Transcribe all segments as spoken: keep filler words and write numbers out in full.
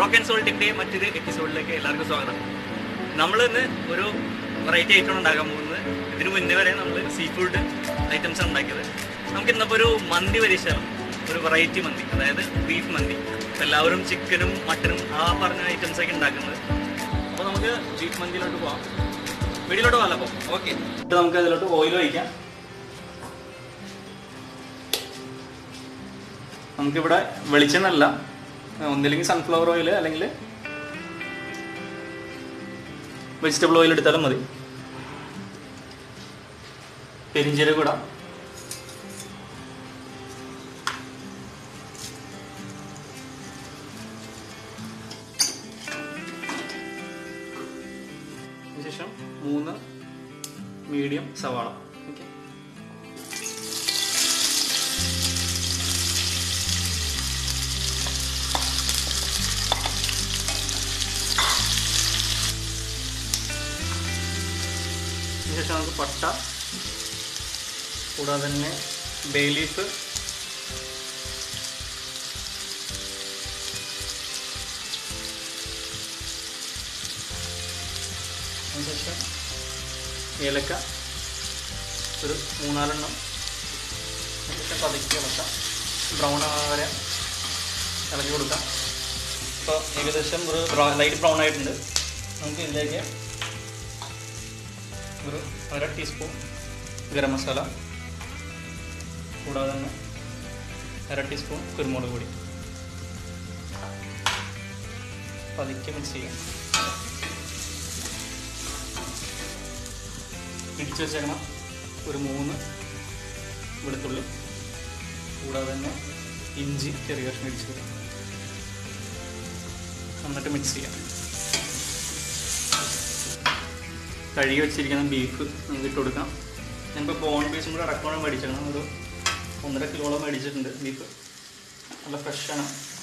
Rock and സോൾട്ടിൻ്റെ മറ്റൊരു എപ്പിസോഡിലേക്ക് എല്ലാവർക്കും സ്വാഗതം. നമ്മൾ ഇന്ന് ഒരു വെറൈറ്റി ഐറ്റം ഉണ്ടാക്കാൻ പോകുന്നത്. ഇതിനു മുന്നേ വരെ നമ്മൾ സീ ഫുഡ് ഐറ്റംസ് ഉണ്ടാക്കിയത്. നമുക്ക് ഇന്നിപ്പോൾ ഒരു മന്തി പരീക്ഷണം, ഒരു വെറൈറ്റി മന്തി, അതായത് ബീഫ് മന്തി. എല്ലാവരും ചിക്കനും മട്ടനും ആ പറഞ്ഞ ഐറ്റംസൊക്കെ ഉണ്ടാക്കുന്നത്. അപ്പോൾ നമുക്ക് ബീഫ് മന്തിയിലോട്ട് പോകാം. വീട്ടിലോട്ട് പോകാം. അപ്പോൾ ഓക്കെ, നമുക്ക് അതിലോട്ട് ഓയിൽ ഒഴിക്കാം. നമുക്കിവിടെ വെളിച്ചെണ്ണല്ല, ഒന്നില്ലെങ്കിൽ സൺഫ്ലവർ ഓയിൽ അല്ലെങ്കിൽ വെജിറ്റബിൾ ഓയിൽ എടുത്താലും മതി. പെരിഞ്ചീരകം ഇടാം. അതിനുശേഷം മൂന്ന് മീഡിയം സവാള. ഓക്കെ, ശേഷം നമുക്ക് പട്ട, കൂടാതെ തന്നെ ബേ ലീഫ്, അതിനുശേഷം ഏലക്ക ഒരു മൂന്നാലെണ്ണം. അതിനുശേഷം പതുക്കി ഇളക്കാം, ബ്രൗൺ വരെ ഇളക്കി കൊടുക്കാം. ഇപ്പോൾ ഏകദേശം ഒരു ലൈറ്റ് ബ്രൗൺ ആയിട്ടുണ്ട്. നമുക്ക് ഇതിലേക്ക് ഒരു അര ടീസ്പൂൺ ഗരം മസാല, കൂടാതെ തന്നെ അര ടീസ്പൂൺ കുരുമുളക് പൊടി പതുക്കെ മിക്സ് ചെയ്യാം. ഇടിച്ചു വെച്ചേക്കണം ഒരു മൂന്ന് വെളുത്തുള്ളി, കൂടാതെ തന്നെ ഇഞ്ചി ചെറിയ കഷ്ണം ഇടിച്ചു വെക്കാം. എന്നിട്ട് മിക്സ് ചെയ്യാം. കഴുകി വെച്ചിരിക്കുന്ന ബീഫ് നമുക്ക് ഇട്ട് കൊടുക്കാം. ഞാനിപ്പോൾ ബോൺ പീസും കൂടെ അടക്കോണം മേടിച്ചേക്കണം. ഒരു ഒന്നര കിലോളം മേടിച്ചിട്ടുണ്ട് ബീഫ്. നല്ല ഫ്രഷാണ്.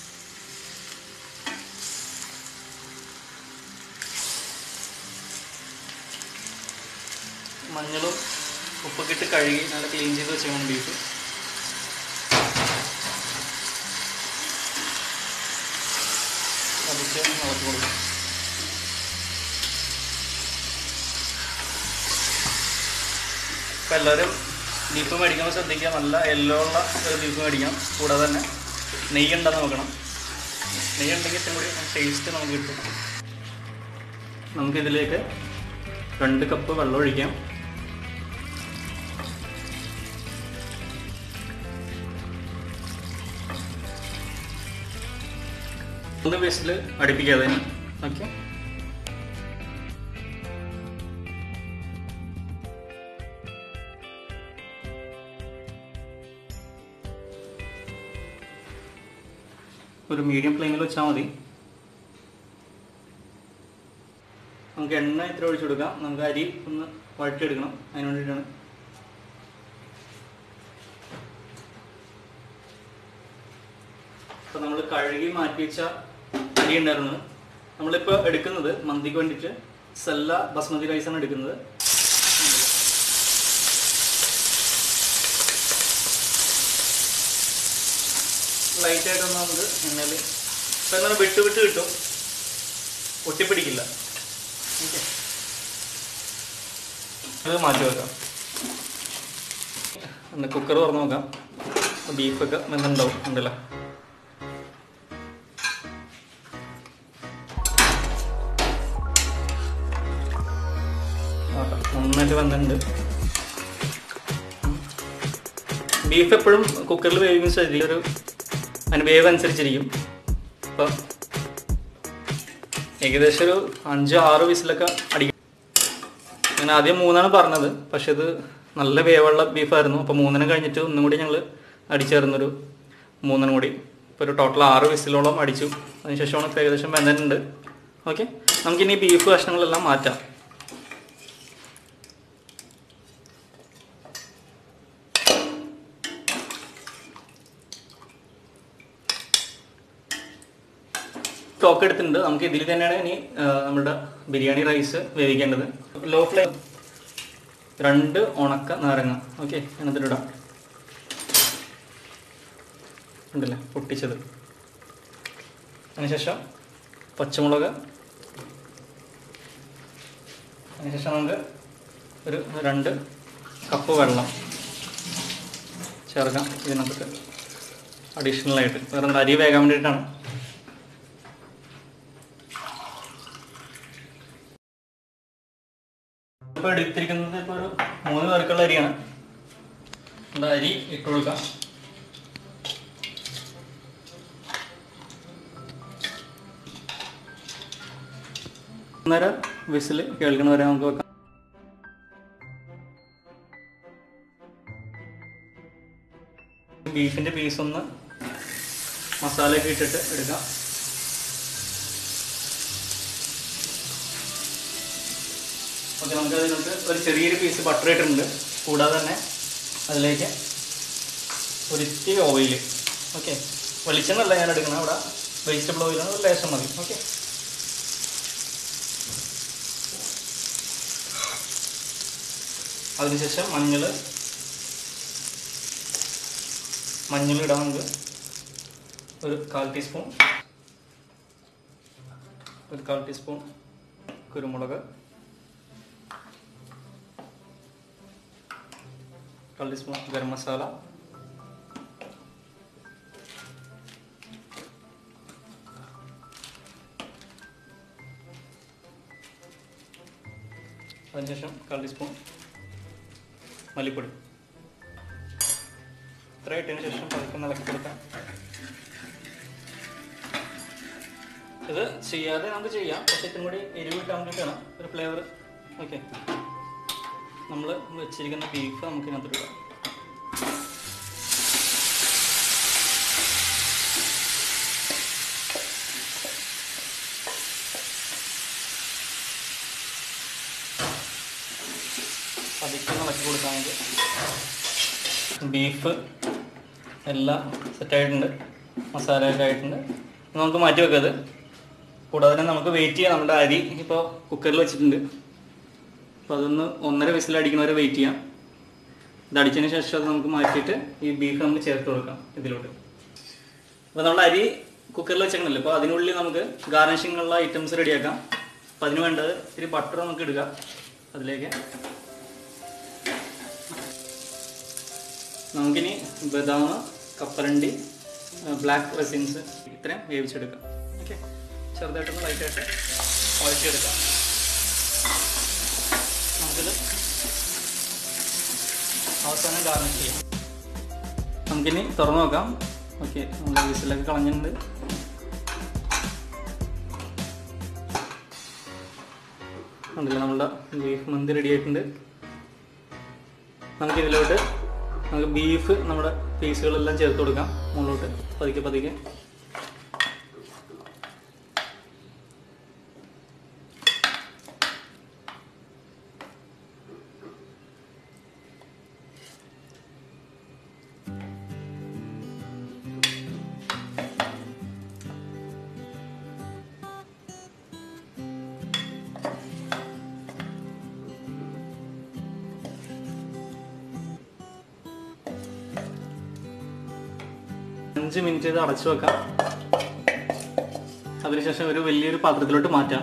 മഞ്ഞളും ഉപ്പൊക്കെ ഇട്ട് കഴുകി നല്ല ക്ലീൻ ചെയ്ത് വെച്ചേക്കണം ബീഫ്. അതിച്ച് ഇളക്കി കൊടുക്കാം. അപ്പോൾ എല്ലാവരും ബീഫ് മേടിക്കുമ്പോൾ ശ്രദ്ധിക്കുക, നല്ല യെല്ലോ ഉള്ള ഒരു ബീഫ് മേടിക്കണം. കൂടാതെ തന്നെ നെയ്യ് ഉണ്ടെന്ന് നോക്കണം. നെയ്യ് ഉണ്ടെങ്കിൽ ഏറ്റവും കൂടി ടേസ്റ്റ് നമുക്ക് കിട്ടും. നമുക്കിതിലേക്ക് രണ്ട് കപ്പ് വെള്ളം ഒഴിക്കാം. മൂന്ന് പീസിൽ അടുപ്പിക്കാതെ. ഓക്കെ, ഒരു മീഡിയം ഫ്ലെയിമിൽ വെച്ചാൽ മതി. നമുക്ക് എണ്ണ ഇത്ര ഒഴിച്ചു കൊടുക്കാം. നമുക്ക് അരി ഒന്ന് വഴറ്റിയെടുക്കണം, അതിന് വേണ്ടിയിട്ടാണ്. അപ്പോൾ നമ്മൾ കഴുകി മാറ്റി വെച്ച അരി ഉണ്ടായിരുന്നത്. നമ്മളിപ്പോൾ എടുക്കുന്നത് മന്തിക്ക് വേണ്ടിയിട്ട് സെല്ല ബസ്മതി റൈസാണ് എടുക്കുന്നത്. ലൈറ്റായിട്ടൊന്ന് നമുക്ക് എണ്ണയിൽ ഇപ്പം എന്നാൽ വിട്ട് വിട്ട് കിട്ടും, ഒട്ടിപ്പിടിക്കില്ല. ഓക്കെ, അത് മാറ്റി വെക്കാം. എന്നാൽ കുക്കർ തുറന്ന് നോക്കാം. ബീഫൊക്കെ വെന്തുണ്ടാവും. ഉണ്ടല്ലോ, നന്നായിട്ട് വെന്തുണ്ട്. ബീഫ് എപ്പോഴും കുക്കറിൽ വേവിക്കുന്ന ശരി ഒരു അതിന് വേവ് അനുസരിച്ചിരിക്കും. ഇപ്പം ഏകദേശം ഒരു അഞ്ച് ആറ് വിസിലൊക്കെ അടിക്കും. ഞാൻ ആദ്യം മൂന്നാണ് പറഞ്ഞത്, പക്ഷെ ഇത് നല്ല വേവുള്ള ബീഫായിരുന്നു. അപ്പോൾ മൂന്നിനും കഴിഞ്ഞിട്ട് ഒന്നും കൂടി ഞങ്ങൾ അടിച്ചേർന്നൊരു മൂന്നിനും കൂടി. ഇപ്പോൾ ഒരു ടോട്ടൽ ആറ് വിസിലോളം അടിച്ചു. അതിനുശേഷമാണ് ഇപ്പോൾ ഏകദേശം വെന്തിട്ടുണ്ട്. ഓക്കെ, നമുക്കിനി ബീഫ് കഷ്ണങ്ങളെല്ലാം മാറ്റാം. സ്റ്റോക്ക് എടുത്തിട്ടുണ്ട്. നമുക്ക് ഇതിൽ തന്നെയാണ് ഇനി നമ്മുടെ ബിരിയാണി റൈസ് വേവിക്കേണ്ടത്. ലോ ഫ്ലെയിം രണ്ട് ഉണക്ക നാരങ്ങ. ഓക്കെ, എന്നിട്ടിടാം. ഉണ്ടല്ലേ പൊട്ടിച്ചത്. അതിനുശേഷം പച്ചമുളക്, അതിനുശേഷം നമുക്ക് ഒരു രണ്ട് കപ്പ് വെള്ളം ചേർക്കാം ഇതിനകത്ത് അഡീഷണലായിട്ട്. വേറെ അരി വേകാൻ വേണ്ടിയിട്ടാണ്. ഇപ്പോൾ എടുത്തിരിക്കുന്നത് ഇപ്പോൾ ഒരു മൂന്ന് പേർക്കുള്ള അരിയാണ്. നമ്മുടെ അരി ഇട്ട് കൊടുക്കാം. ഒന്നര വിസിൽ കേൾക്കണ വരെ നമുക്ക് വെക്കാം. ബീഫിൻ്റെ പീസൊന്ന് മസാലയൊക്കെ ഇട്ടിട്ട് എടുക്കാം. ഓക്കെ, നമുക്ക് അതിനകത്ത് ഒരു ചെറിയൊരു പീസ് ബട്ടർ ഇട്ടിട്ടുണ്ട്. കൂടാതെ തന്നെ അതിലേക്ക് ഒരിത്തിരി ഓയിൽ. ഓക്കെ, വെളിച്ചെണ്ണല്ല ഞാൻ എടുക്കുന്നത്, അവിടെ വെജിറ്റബിൾ ഓയിലാണ്, ഒരു ലേശം മതി. ഓക്കെ, അതിനുശേഷം മഞ്ഞൾ മഞ്ഞൾ ഇടാം നമുക്ക് ഒരു കാൽ ടീസ്പൂൺ. ഒരു കാൽ ടീസ്പൂൺ കുരുമുളക്, കാൽ ടീസ്പൂൺ ഗരം മസാല, അതിനുശേഷം കാൽ ടീസ്പൂൺ മല്ലിപ്പൊടി. ഇത്ര ഇട്ടതിന് ശേഷം പതുക്കെ ഇളക്കി കൊടുക്കാം. ഇത് ചെയ്യാതെ നമുക്ക് ചെയ്യാം, പക്ഷേ ഇത്തിരി കൂടി എരിവ് കിട്ടാൻ വേണ്ടിയിട്ടാണ് ഒരു ഫ്ലേവർ. ഓക്കെ, നമ്മൾ വെച്ചിരിക്കുന്ന ബീഫ് നമുക്ക് ഇതിനകത്ത് ഇടാം. പതുക്കെ ഇളക്കി കൊടുക്കാം. നമുക്ക് ബീഫ് എല്ലാം സെറ്റായിട്ടുണ്ട്, മസാലയൊക്കെ ആയിട്ടുണ്ട്. നമുക്ക് മാറ്റി വെക്കത്. കൂടാതെ തന്നെ നമുക്ക് വെയിറ്റ് ചെയ്യാം. നമ്മുടെ അരി ഇപ്പോൾ കുക്കറിൽ വെച്ചിട്ടുണ്ട്. അപ്പോൾ അതൊന്ന് ഒന്നര വിസിലടിക്കുന്നവരെ വെയിറ്റ് ചെയ്യാം. ഇത് അടിച്ചതിന് ശേഷം അത് നമുക്ക് മാറ്റിയിട്ട് ഈ ബീഫ് നമുക്ക് ചേർത്ത് കൊടുക്കാം ഇതിലോട്ട്. അപ്പോൾ നമ്മുടെ അരി കുക്കറിൽ വെച്ചേക്കണല്ലോ, അപ്പോൾ അതിനുള്ളിൽ നമുക്ക് ഗാർണിഷിങ്ങുള്ള ഐറ്റംസ് റെഡിയാക്കാം. അപ്പോൾ അതിന് വേണ്ടത് ഇത്തിരി ബട്ടർ നമുക്ക് ഇടുക. അതിലേക്ക് നമുക്കിനി ബദാം, കപ്പലണ്ടി, ബ്ലാക്ക് റെസിൻസ് ഇത്രയും വേവിച്ചെടുക്കാം. ഓക്കെ, ചെറുതായിട്ടൊന്ന് ലൈറ്റായിട്ട് വഴറ്റിയെടുക്കാം. നമുക്കിത് അവസാനം ഗാർണിഷ് ചെയ്യാം. നമുക്കിനി തുറന്നു നോക്കാം. ഓക്കെ, നമ്മൾ വിസിലൊക്കെ കളഞ്ഞിട്ടുണ്ട്. ഉണ്ടല്ലോ, നമ്മളുടെ ബീഫ് മന്തി റെഡി ആയിട്ടുണ്ട്. നമുക്കിതിലോട്ട് നമുക്ക് ബീഫ് നമ്മുടെ പീസുകളെല്ലാം ചേർത്ത് കൊടുക്കാം മുകളിലോട്ട് പതുക്കെ പതുക്കെ. അഞ്ച് മിനിറ്റ് ഇത് അടച്ചു വെക്കാം. അതിനുശേഷം ഒരു വലിയൊരു പാത്രത്തിലോട്ട് മാറ്റാം.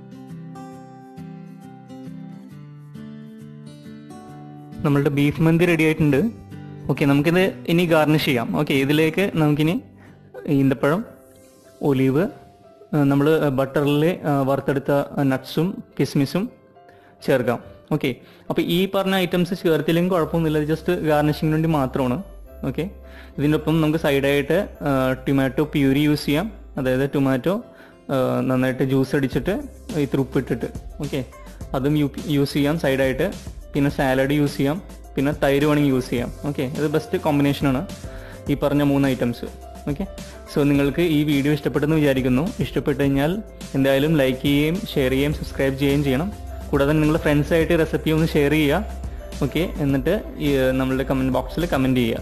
നമ്മളുടെ ബീഫ് മന്തി റെഡി ആയിട്ടുണ്ട്. ഓക്കെ, നമുക്കിത് ഇനി ഗാർണിഷ് ചെയ്യാം. ഓക്കെ, ഇതിലേക്ക് നമുക്കിനി ഈന്തപ്പഴം, ഒലീവ്, നമ്മൾ ബട്ടറിൽ വറുത്തെടുത്ത നട്ട്സും കിസ്മിസും ചേർക്കാം. ഓക്കെ, അപ്പോൾ ഈ പറഞ്ഞ ഐറ്റംസ് ചേർത്തില്ലെങ്കിൽ കുഴപ്പമൊന്നുമില്ല, ജസ്റ്റ് ഗാർണിഷിങ്ങിന് വേണ്ടി മാത്രമാണ്. ഓക്കെ, ഇതിൻ്റെ ഒപ്പം നമുക്ക് സൈഡായിട്ട് ടൊമാറ്റോ പ്യൂരി യൂസ് ചെയ്യാം. അതായത് ടൊമാറ്റോ നന്നായിട്ട് ജ്യൂസ് അടിച്ചിട്ട് ഇത്തിരി ഉപ്പിട്ടിട്ട്, ഓക്കെ, അതും യൂസ് ചെയ്യാം സൈഡായിട്ട്. പിന്നെ സാലഡ് യൂസ് ചെയ്യാം, പിന്നെ തൈര് വേണമെങ്കിൽ യൂസ് ചെയ്യാം. ഓക്കെ, ഇത് ബെസ്റ്റ് കോമ്പിനേഷനാണ് ഈ പറഞ്ഞ മൂന്ന് ഐറ്റംസ്. ഓക്കെ, സോ നിങ്ങൾക്ക് ഈ വീഡിയോ ഇഷ്ടപ്പെട്ടെന്ന് വിചാരിക്കുന്നു. ഇഷ്ടപ്പെട്ട് കഴിഞ്ഞാൽ എന്തായാലും ലൈക്ക് ചെയ്യുകയും ഷെയർ ചെയ്യുകയും സബ്സ്ക്രൈബ് ചെയ്യുകയും ചെയ്യണം. കൂടാതെ നിങ്ങളുടെ ഫ്രണ്ട്സായിട്ട് റെസിപ്പി ഒന്ന് ഷെയർ ചെയ്യുക. ഓക്കെ, എന്നിട്ട് ഈ നമ്മളുടെ കമൻറ്റ് ബോക്സിൽ കമൻറ്റ് ചെയ്യുക.